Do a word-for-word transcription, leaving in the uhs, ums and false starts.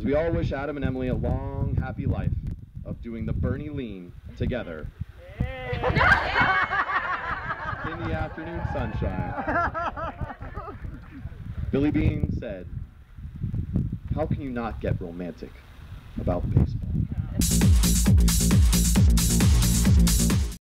As we all wish Adam and Emily a long, happy life of doing the Bernie lean together in the afternoon sunshine. Billy Bean said, "How can you not get romantic about baseball?"